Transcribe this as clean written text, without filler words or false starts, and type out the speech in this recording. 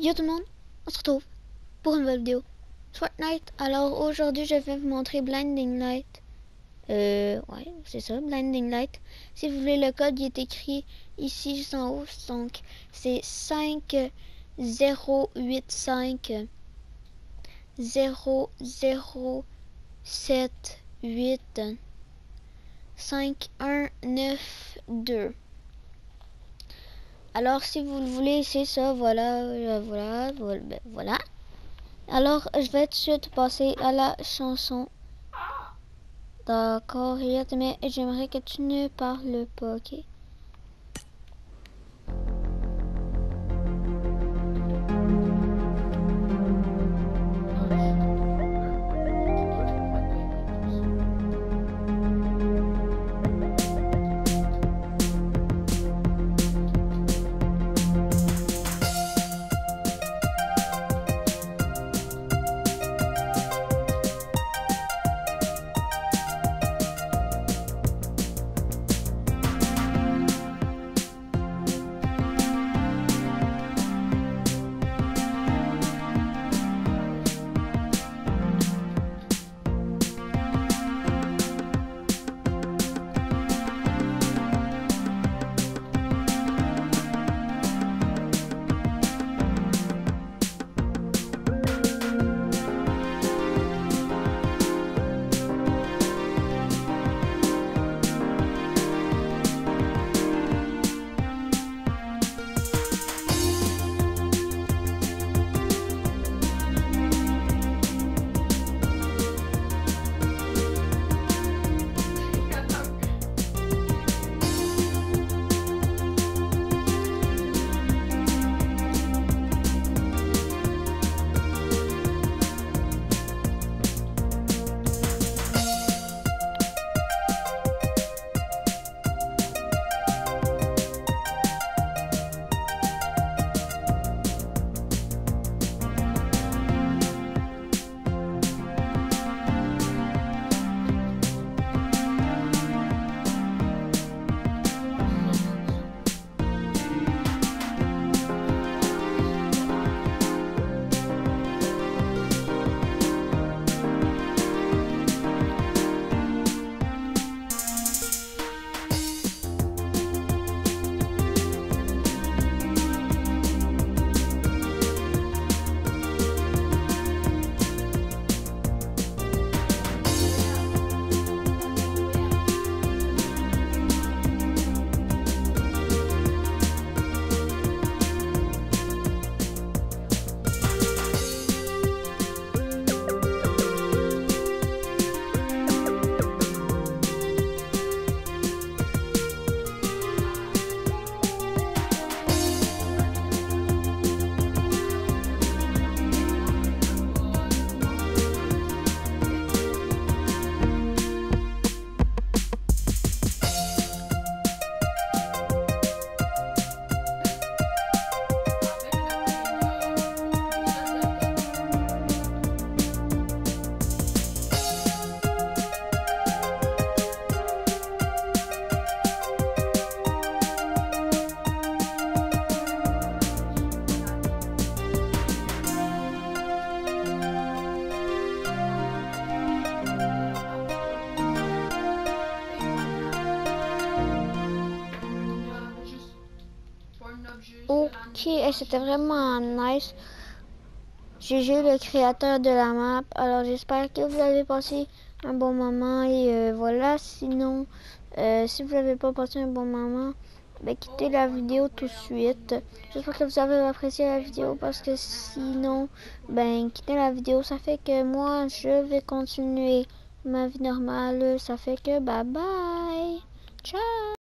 Yo tout le monde, on se retrouve pour une nouvelle vidéo Fortnite. Alors aujourd'hui je vais vous montrer Blinding Light. Ouais, c'est ça, Blinding Light. Si vous voulez le code, il est écrit ici juste en haut. Donc c'est 5085 0078 5192. Alors si vous le voulez, c'est ça, voilà. Alors je vais tout de suite passer à la chanson. D'accord, mais j'aimerais que tu ne parles pas, ok? Ok, c'était vraiment nice. GG le créateur de la map. Alors j'espère que vous avez passé un bon moment et voilà. Sinon, si vous n'avez pas passé un bon moment, ben, quittez la vidéo tout de suite. J'espère que vous avez apprécié la vidéo parce que sinon, ben quittez la vidéo. Ça fait que moi je vais continuer ma vie normale. Ça fait que bye bye. Ciao.